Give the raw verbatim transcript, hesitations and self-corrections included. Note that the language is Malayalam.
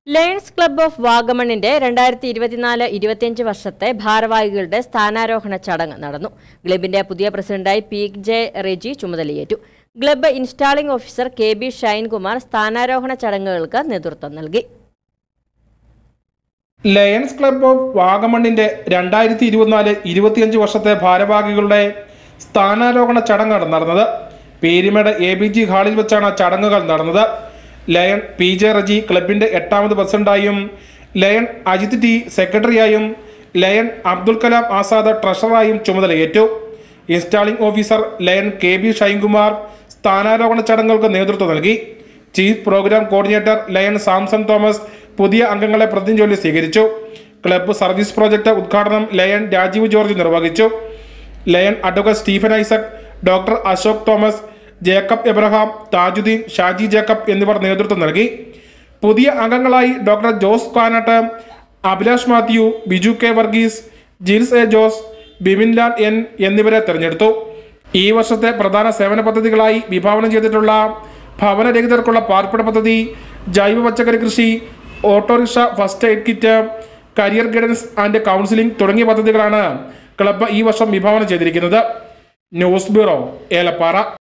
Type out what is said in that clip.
ലയൺസ് ക്ലബ്ബ് ഓഫ് വാഗമണിന്റെ രണ്ടായിരത്തി ഇരുപത്തിനാല് ഇരുപത്തിയഞ്ച് വർഷത്തെ ഭാരവാഹികളുടെ സ്ഥാനാരോഹണ ചടങ്ങ് നടന്നു. ക്ലബിന്റെ പുതിയ പ്രസിഡന്റായി പി ജെ റെജി ചുമതലയേറ്റു. Club installing officer K B Shinekumar സ്ഥാനാരോഹണ ചടങ്ങുകൾക്ക് നേതൃത്വം നൽകി. ലയൺസ് ക്ലബ്ബ് ഓഫ് വാഗമണിന്റെ രണ്ടായിരത്തി ഇരുപത്തിനാല് ഇരുപത്തിയഞ്ച് വർഷത്തെ ഭാരവാഹികളുടെ സ്ഥാനാരോഹണ ചടങ്ങാണ് നടന്നത്. പേരിമേട് എ ബി ജി ഹാളിൽ വെച്ചാണ് ചടങ്ങുകൾ നടന്നത്. ലയൺ പി ജെ റജി ക്ലബിന്റെ എട്ടാമത് പ്രസിഡന്റായും ലയൺ അജിത് ടി സെക്രട്ടറിയായും ലയൺ അബ്ദുൽ കലാം ആസാദ് ട്രഷററായും ചുമതലയേറ്റു. Installing officer lion K B Shinekumar സ്ഥാനാരോഹണ ചടങ്ങുകൾക്ക് നേതൃത്വം നൽകി. Chief programme coordinator lion Samson Thomas പുതിയ അംഗങ്ങളെ പ്രതിജ്ഞ സ്വീകരിച്ചു. ക്ലബ്ബ് സർവീസ് പ്രോജക്ട് ഉദ്ഘാടനം ലയൺ രാജീവ് ജോർജ് നിർവഹിച്ചു. Lion advocate Stephen Isaac, doctor Ashok Thomas, Jacob Abraham, Thajuddeen, Shaji Jacob എന്നിവർ നേതൃത്വം നൽകി. പുതിയ അംഗങ്ങളായി doctor Jose Kanatt, Abhilash Mathew, Biju K Varghese, Jils A Jose, Bipin Lal N എന്നിവരെ തെരഞ്ഞെടുത്തു. ഈ വർഷത്തെ പ്രധാന സേവന പദ്ധതികളായി വിഭാവനം ചെയ്തിട്ടുള്ള ഭവനരഹിതർക്കുള്ള പാർപ്പിട പദ്ധതി, ജൈവ പച്ചക്കറി കൃഷി, auto rickshaw first aid kit, career guidance and counselling തുടങ്ങിയ പദ്ധതികളാണ് ക്ലബ്ബ് ഈ വർഷം വിഭാവനം ചെയ്തിരിക്കുന്നത്. News bureau, Elappara.